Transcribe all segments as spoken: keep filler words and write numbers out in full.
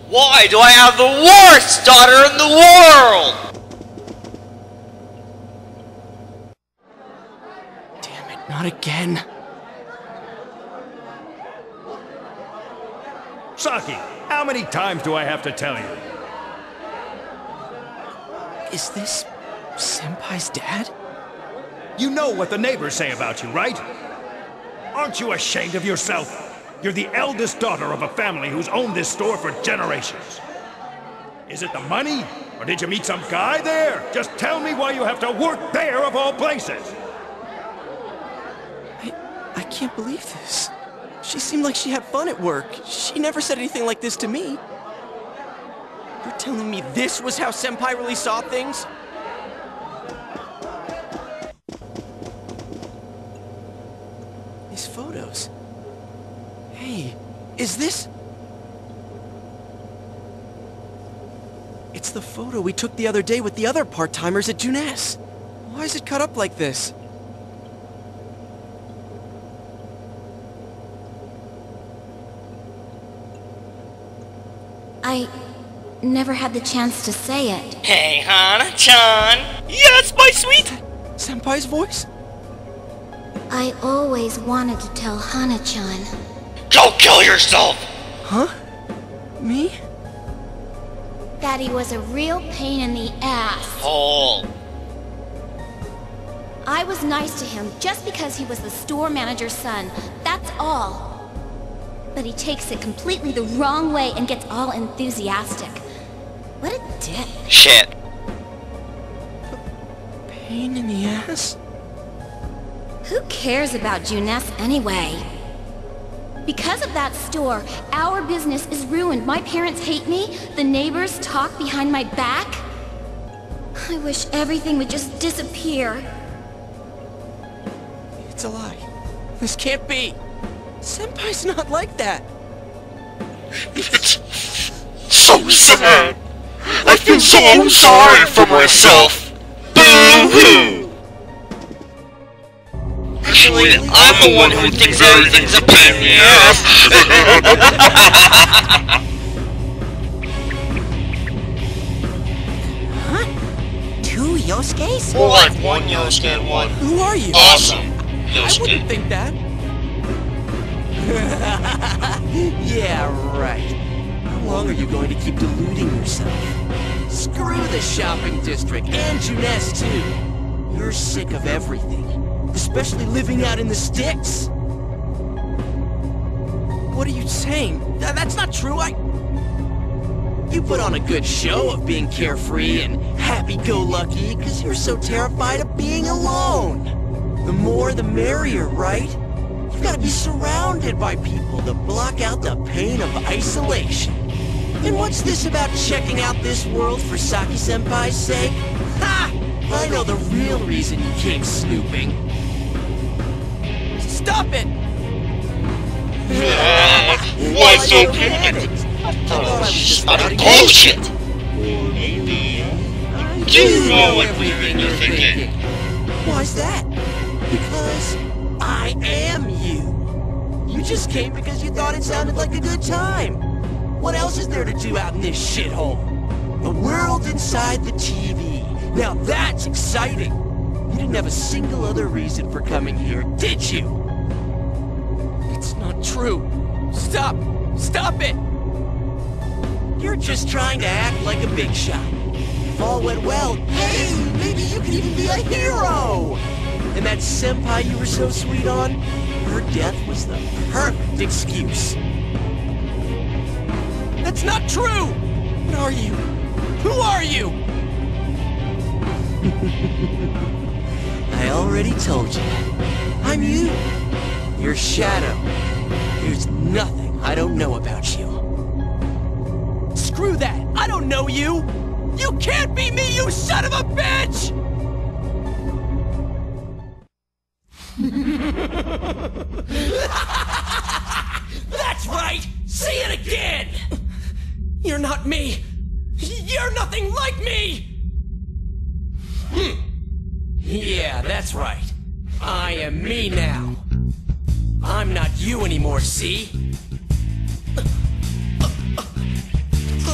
Why do I have the worst daughter in the world? Damn it, not again. Saki, how many times do I have to tell you? Is this Senpai's dad? You know what the neighbors say about you, right? Aren't you ashamed of yourself? You're the eldest daughter of a family who's owned this store for generations. Is it the money? Or did you meet some guy there? Just tell me why you have to work there of all places! I... I can't believe this. She seemed like she had fun at work. She never said anything like this to me. You're telling me this was how Senpai really saw things? These photos. Hey, is this... It's the photo we took the other day with the other part-timers at Junes. Why is it cut up like this? I never had the chance to say it. Hey, Hana-chan! Yes, my sweet! Senpai's voice? I always wanted to tell Hana-chan. Go kill yourself! Huh? Me? That he was a real pain in the ass. Oh. I was nice to him just because he was the store manager's son. That's all. But he takes it completely the wrong way and gets all enthusiastic. What a dick. Shit. Pain in the ass? Who cares about Junes anyway? Because of that store, our business is ruined. My parents hate me. The neighbors talk behind my back. I wish everything would just disappear. It's a lie. This can't be. Senpai's not like that. It's so sad. I feel so sorry for myself. Boo-hoo! Actually, I'm the one who thinks everything's a pain in the ass. Huh? Two Yosuke's? More like one Yosuke and one Who are you? awesome I wouldn't Yosuke. think that. Yeah, right. How long are you going to keep deluding yourself? Screw the shopping district and Junes too. You're sick of everything, especially living out in the sticks. What are you saying? Th- That's not true. I... You put on a good show of being carefree and happy-go-lucky because you're so terrified of being alone. The more the merrier, right? You've got to be surrounded by people to block out the pain of isolation. And what's this about checking out this world for Saki-senpai's sake? Ha! I know the real reason you came snooping. Stop it! Why so panicked? I thought it was just utter bullshit. You know everything you're thinking. Why's that? Because I am you. You just came because you thought it sounded like a good time. What else is there to do out in this shithole? The world inside the T V. Now that's exciting. You didn't have a single other reason for coming here, did you? It's not true. Stop! Stop it! You're just trying to act like a big shot. If all went well, hey, maybe you could even be a hero! And that senpai you were so sweet on, her death was the perfect excuse. That's not true! What are you? Who are you? I already told you. I'm you. Your shadow. There's nothing I don't know about you. Screw that! I don't know you! You can't be me, you son of a bitch! That's right! Say it again! You're not me! You're nothing like me! Hmm. Yeah, that's right. I am me now. I'm not you anymore, see?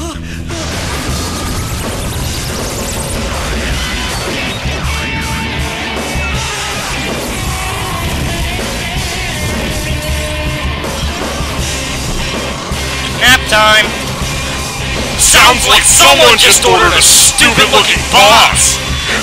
Nap time! Sounds like someone just ordered a stupid-looking boss!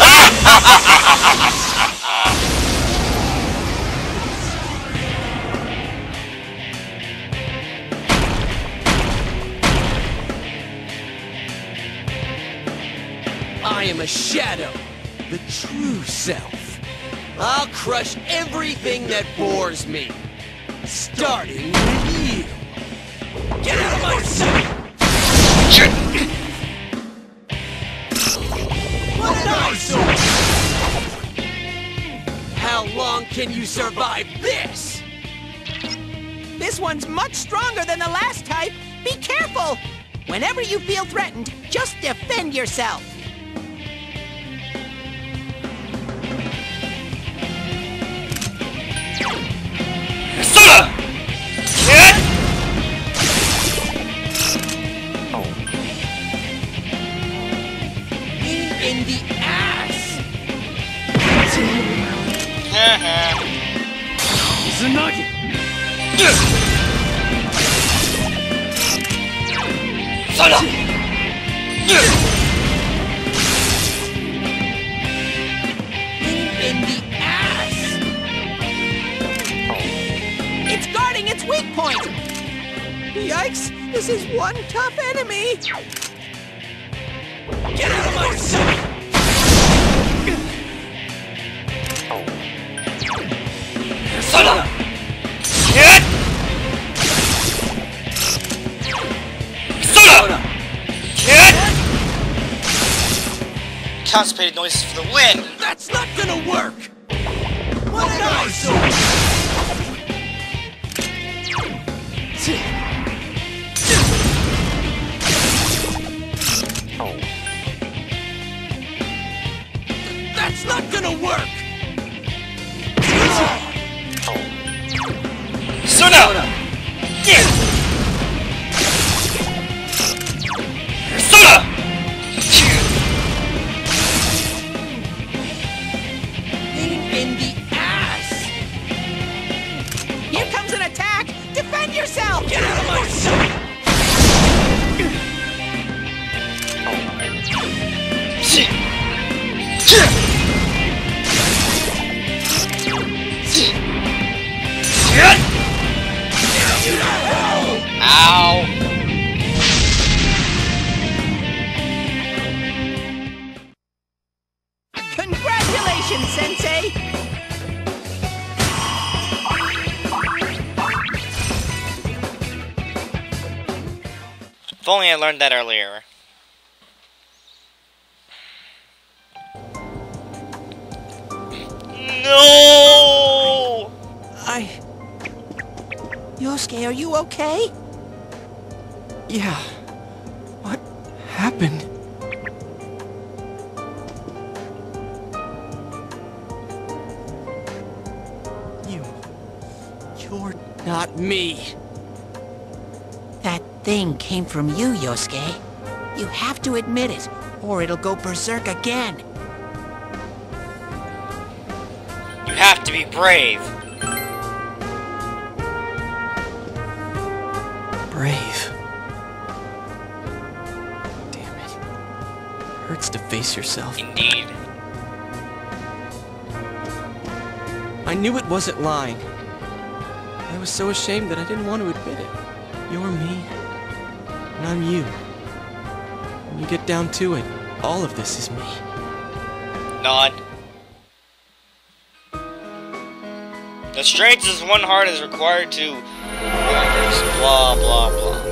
I am a shadow, the true self. I'll crush everything that bores me, starting with you. Get out of my sight! What an eyesore! How long can you survive this? This one's much stronger than the last type. Be careful! Whenever you feel threatened, just defend yourself. Soda! Hit! In the ass! Haha. Zanagi! Soda! In the ass! It's guarding its weak point! Yikes! This is one tough enemy! Get out of my sight! Soda! Hit! Soda! Hit! Constipated noises for the win! That's not gonna work! What an eyesore! That's not gonna work! Soda! Yeah. Soda! In the ass! Here comes an attack! Defend yourself! Get out of my sight! Ow! Congratulations, Sensei! If only I learned that earlier. No! I... Yosuke, are you okay? Yeah. What happened? You... You're not me. That thing came from you, Yosuke. You have to admit it, or it'll go berserk again. You have to be brave. Brave. Damn it. Hurts to face yourself. Indeed. I knew it wasn't lying. I was so ashamed that I didn't want to admit it. You're me, and I'm you. When you get down to it, all of this is me. Nod. The strength is one heart is required to... Blah, blah, blah.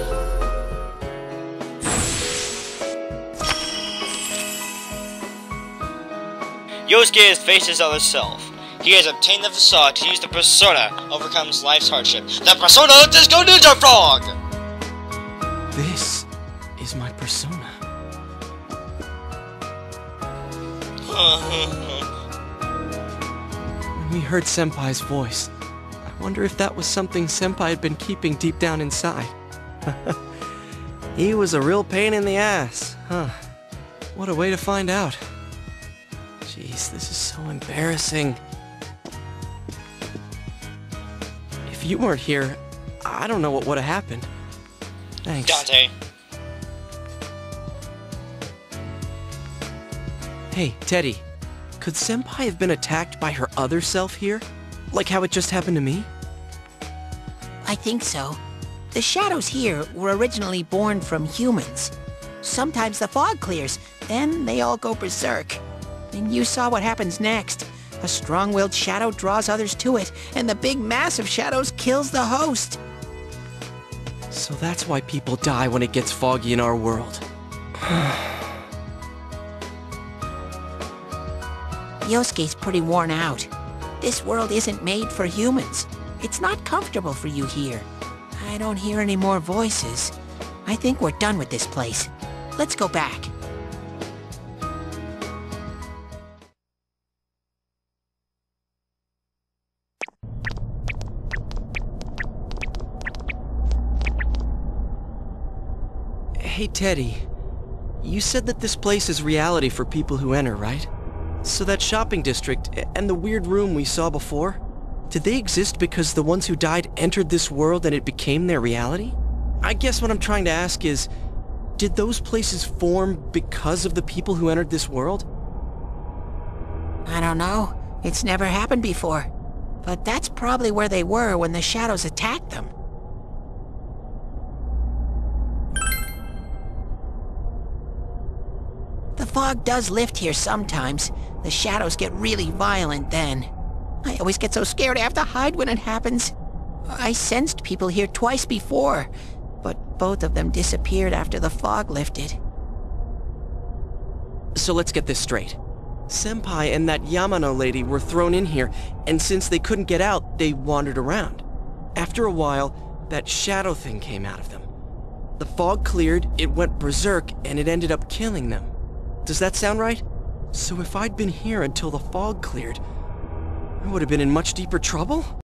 Yosuke has faced his other self. He has obtained the facade to use the persona overcomes life's hardship. The persona Disco Ninja Frog! This is my persona. When we heard Senpai's voice, I wonder if that was something Senpai had been keeping deep down inside. He was a real pain in the ass, huh? What a way to find out. Jeez, this is so embarrassing. If you weren't here, I don't know what would have happened. Thanks. Dante. Hey, Teddy. Could Senpai have been attacked by her other self here? Like how it just happened to me? I think so. The shadows here were originally born from humans. Sometimes the fog clears, then they all go berserk. And you saw what happens next. A strong-willed shadow draws others to it, and the big mass of shadows kills the host. So that's why people die when it gets foggy in our world. Yosuke's pretty worn out. This world isn't made for humans. It's not comfortable for you here. I don't hear any more voices. I think we're done with this place. Let's go back. Hey, Teddy. You said that this place is reality for people who enter, right? So that shopping district and the weird room we saw before, did they exist because the ones who died entered this world and it became their reality? I guess what I'm trying to ask is, did those places form because of the people who entered this world? I don't know. It's never happened before. But that's probably where they were when the shadows attacked them. The fog does lift here sometimes. The shadows get really violent then. I always get so scared I have to hide when it happens. I sensed people here twice before, but both of them disappeared after the fog lifted. So let's get this straight. Senpai and that Yamano lady were thrown in here, and since they couldn't get out, they wandered around. After a while, that shadow thing came out of them. The fog cleared, it went berserk, and it ended up killing them. Does that sound right? So if I'd been here until the fog cleared, I would have been in much deeper trouble?